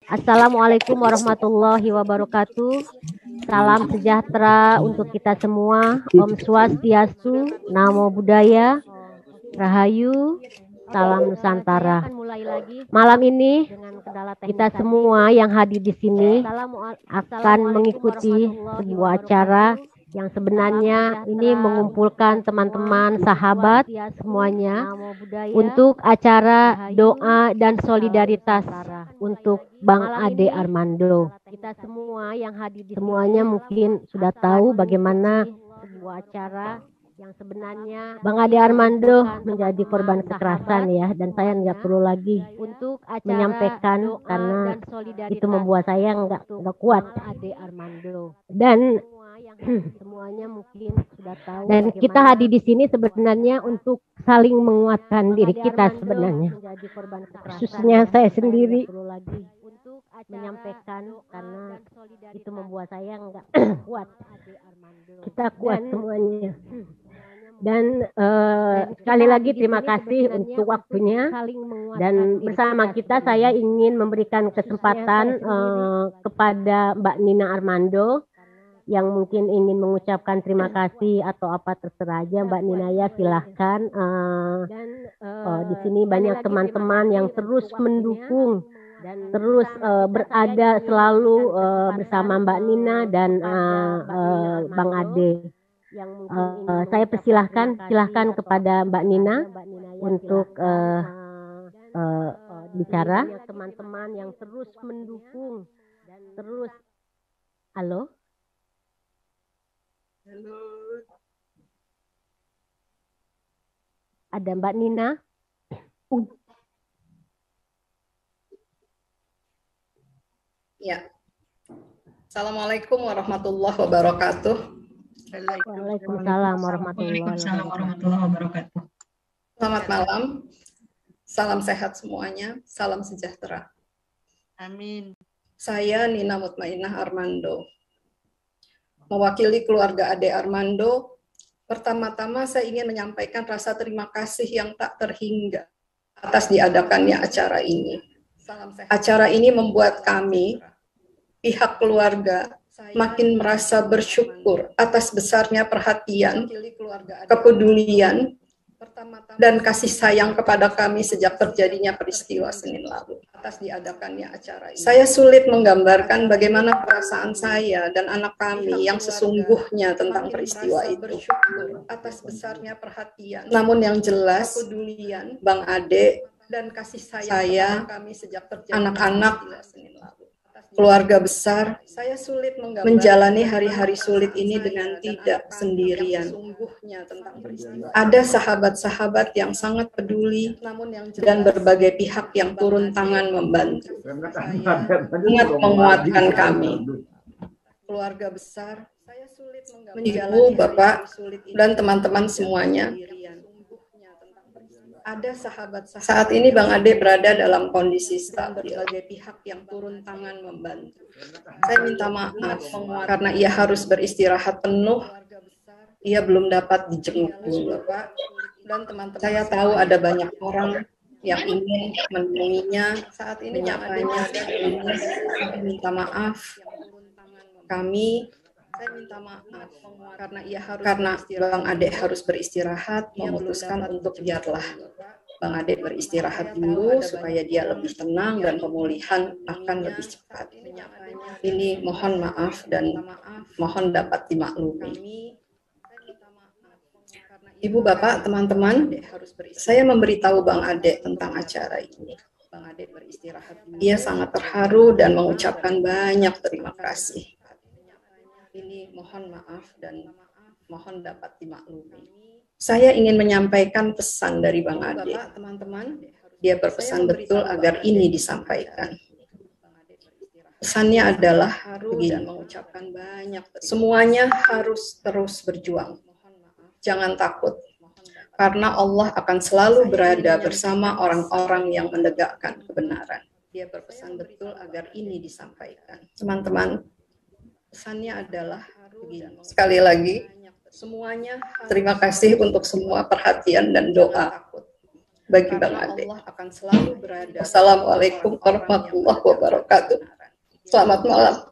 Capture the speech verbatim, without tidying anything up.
Assalamualaikum warahmatullahi wabarakatuh. Salam sejahtera untuk kita semua. Om Swastiastu, Namo Buddhaya, Rahayu, Salam Nusantara. Malam ini kita semua yang hadir di sini akan mengikuti sebuah acara yang sebenarnya ini mengumpulkan teman-teman sahabat semuanya untuk acara doa dan solidaritas untuk Bang Ade Armando. Kita semua yang hadir di semuanya mungkin sudah tahu bagaimana sebuah acara yang sebenarnya Bang Ade Armando menjadi korban kekerasan ya, dan saya nggak perlu lagi untuk menyampaikan karena itu membuat saya nggak nggak kuat. Ade Armando dan semuanya mungkin sudah tahu. Dan kita hadir di sini sebenarnya untuk saling menguatkan diri kita sebenarnya. Khususnya saya sendiri untuk menyampaikan karena itu membuat saya nggak kuat. Kita kuat semuanya. Dan uh, sekali lagi terima kasih untuk waktunya, dan bersama kita saya ingin memberikan kesempatan uh, kepada Mbak Nina Armando yang mungkin ingin mengucapkan terima kasih atau apa terserah aja. Mbak Nina ya silahkan. Uh, uh, di sini banyak teman-teman yang terus mendukung dan terus uh, berada selalu uh, bersama Mbak Nina dan uh, uh, Bang Ade. Yang uh, saya persilahkan silahkan kepada Mbak Nina untuk uh, uh, bicara. Teman-teman yang terus mendukung dan terus halo halo ada Mbak Nina. Ya. Assalamualaikum warahmatullahi wabarakatuh. Waalaikumsalam warahmatullahi wabarakatuh. Selamat malam, salam sehat semuanya, salam sejahtera. Amin. Saya Nina Mutmainah Armando, mewakili keluarga Ade Armando. Pertama-tama saya ingin menyampaikan rasa terima kasih yang tak terhingga atas diadakannya acara ini. Acara ini membuat kami, pihak keluarga, makin merasa bersyukur atas besarnya perhatian, kepedulian, dan kasih sayang kepada kami sejak terjadinya peristiwa Senin lalu. Atas diadakannya acara ini, saya sulit menggambarkan bagaimana perasaan saya dan anak kami yang sesungguhnya tentang peristiwa itu. Atas besarnya perhatian, namun yang jelas, kepedulian Bang Ade dan kasih sayang saya, kami sejak anak-anak, keluarga besar, saya sulit menjalani hari-hari sulit ini dengan tidak sendirian. Ada sahabat-sahabat yang sangat peduli dan berbagai pihak yang turun tangan membantu, sangat menguatkan kami. Keluarga besar, saya sulit Ibu, Bapak, dan teman-teman semuanya. Ada sahabat-sahabat. Saat ini Bang Ade berada dalam kondisi stabil, berbagai pihak yang turun tangan membantu. Saya minta maaf karena ia harus beristirahat penuh. Ia belum dapat dijenguk Bapak dan teman-teman. Saya tahu ada banyak orang yang ingin menemuinya saat ini, menyapanya. Saya minta maaf. Kami Saya minta maaf karena ia harus karena Bang Ade harus beristirahat, memutuskan untuk biarlah Bang Ade beristirahat dulu supaya dia lebih tenang dan pemulihan akan lebih cepat. Ini mohon maaf dan mohon dapat dimaklumi. Ibu, Bapak, teman-teman, saya memberitahu Bang Ade tentang acara ini. Bang Ade beristirahat. Ia sangat terharu dan mengucapkan banyak terima kasih. Ini mohon maaf dan mohon dapat dimaklumi. Saya ingin menyampaikan pesan dari Bang Ade. Teman-teman, dia berpesan betul agar ini disampaikan. Pesannya adalah begini, mengucapkan banyak. Semuanya harus terus berjuang. Jangan takut, karena Allah akan selalu berada bersama orang-orang yang menegakkan kebenaran. Dia berpesan betul agar ini disampaikan. Teman-teman, pesannya adalah begini. Sekali lagi, semuanya terima kasih untuk semua perhatian dan doa. bagi Bang Ade. Allah akan selalu berada. Assalamualaikum warahmatullahi wabarakatuh. Selamat malam.